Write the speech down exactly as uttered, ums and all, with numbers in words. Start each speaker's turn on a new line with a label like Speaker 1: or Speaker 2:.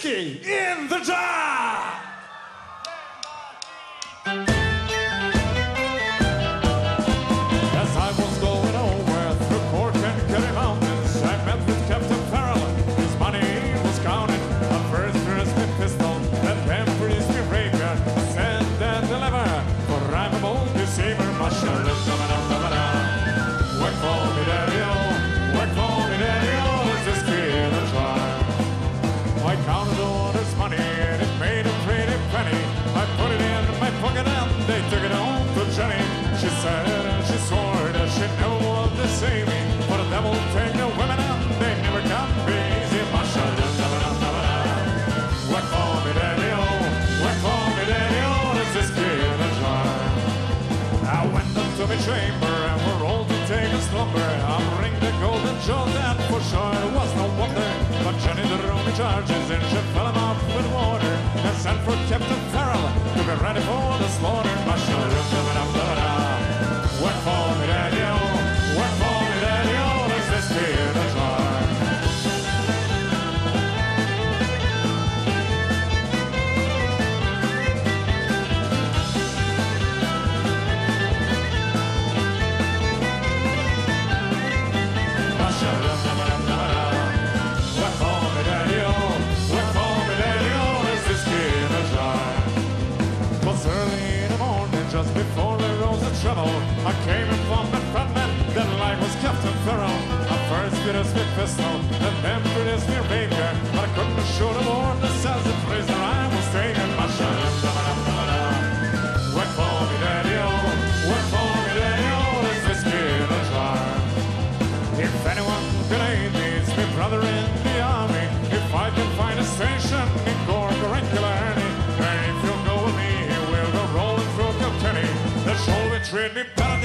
Speaker 1: Whiskey in the jar! As I was going over through Cork and Kerry Mountains, I met with Captain Farrell. His money was counted. A first produced me pistol, and then produced me rapier. Send and deliver, for I'm a bold deceiver. Marshal, work for me, daddy-o, work for me, daddy-o, is this kid a jar? I counted all this money and it made a pretty penny. I put it in my pocket and they took it home to Jenny. She said and she swore that she never would deceive me. For the devil take the women and they never can be easy. Masha, work for me, daddy-o, work for me, daddy-o, is this kid a jar? I went up to my chamber and we're all to take a slumber. I ring the golden jaws and for sure it was no wonder. But Jenny threw me charges and she fell him off with water. And sent for Captain Farrell to be ready for the slaughter. Work for me, daddy-o, work for me, daddy-o, is this kid a jar? Just before we rose the trouble, I came in from the front man, then life was Captain Farrell. I first produced me pistol, and then produced me rapier, but I couldn't shoot aboard the as the prisoner I was taken. Work for me, daddy-o, work for me, daddy-o, is this kid a jar? If anyone can aid me, it's my brother in the army. If I can find a station in Cork or in Killarney, and if you'll go with me, we'll go rolling through Kilkenny. The show will treat me better